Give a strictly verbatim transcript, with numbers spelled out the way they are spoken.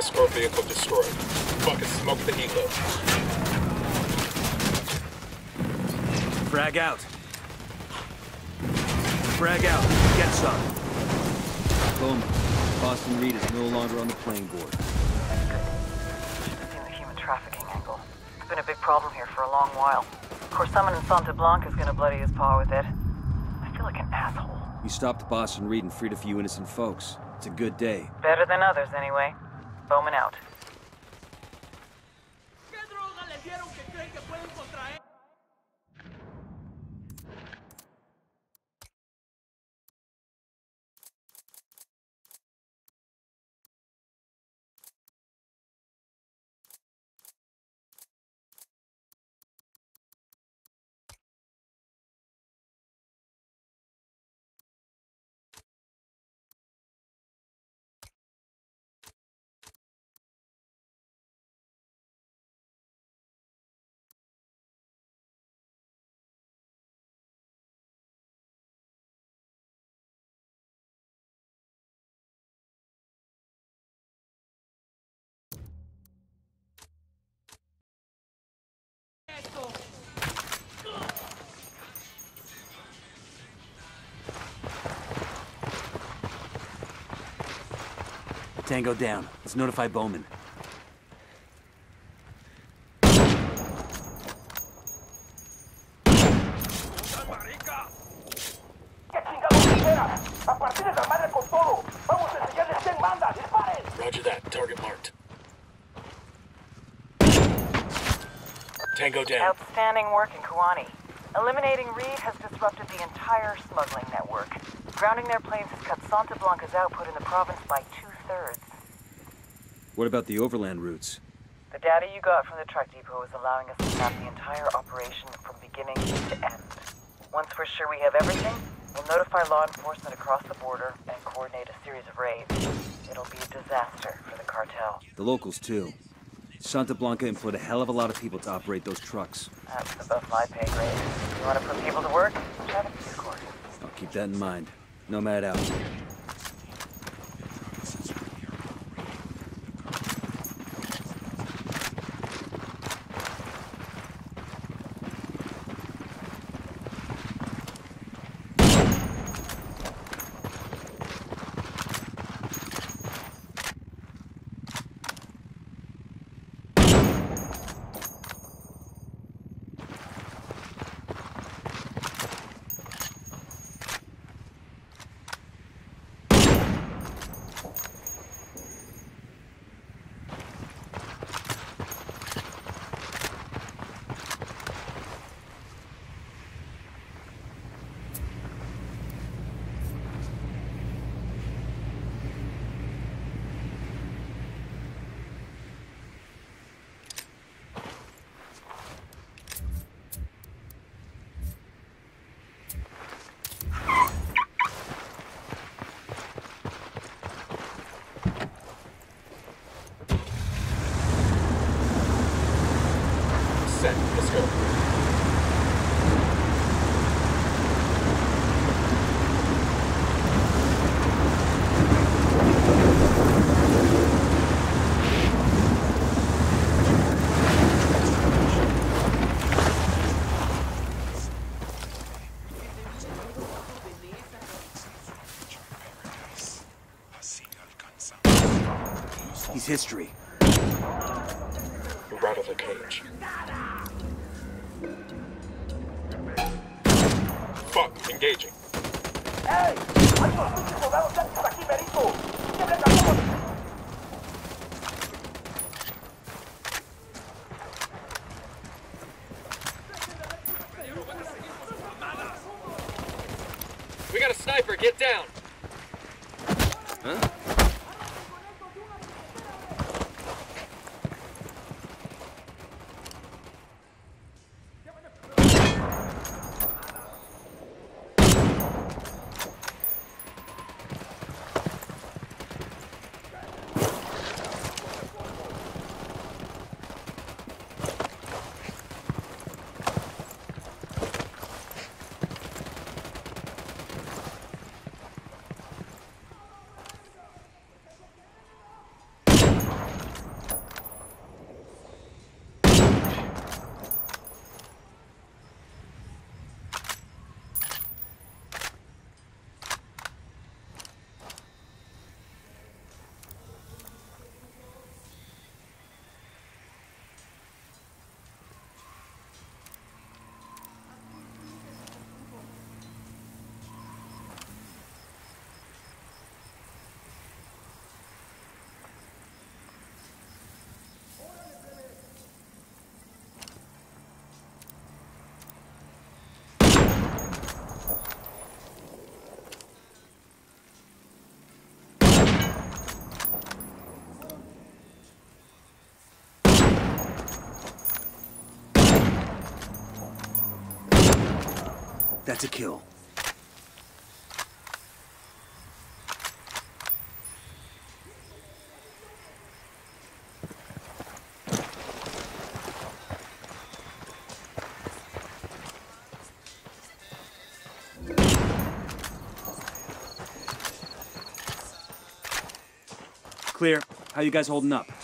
escort vehicle destroyed. Fucking smoke the helo. Frag out. Frag out. Get some. Boom. Boston Reed is no longer on the playing board. Should have seen the human trafficking angle. It's been a big problem here for a long while. Of course, someone in Santa Blanca's gonna bloody his paw with it. I feel like an asshole. You stopped Boston Reed and freed a few innocent folks. It's a good day. Better than others, anyway. Bowman out. Tango down. Let's notify Bowman. Roger that. Target marked. Tango down. Outstanding work in Kuwani. Eliminating Reed has disrupted the entire smuggling network. Grounding their planes has cut Santa Blanca's output in the province by two-thirds. What about the overland routes? The data you got from the truck depot is allowing us to map the entire operation from beginning to end. Once we're sure we have everything, we'll notify law enforcement across the border and coordinate a series of raids. It'll be a disaster for the cartel. The locals, too. Santa Blanca employed a hell of a lot of people to operate those trucks. That's above my pay grade. You want to put people to work? Try to be of course. I'll keep that in mind. Nomad out. Set. Let's go. He's history. We're out of the cage. Fuck, engaging. ¡Ey! ¡Hay unos pinches soldados yanquis aquí, Merito! ¡Siempre cagamos! We got a sniper, get down! Huh? That's a kill. Clear. How you guys holding up?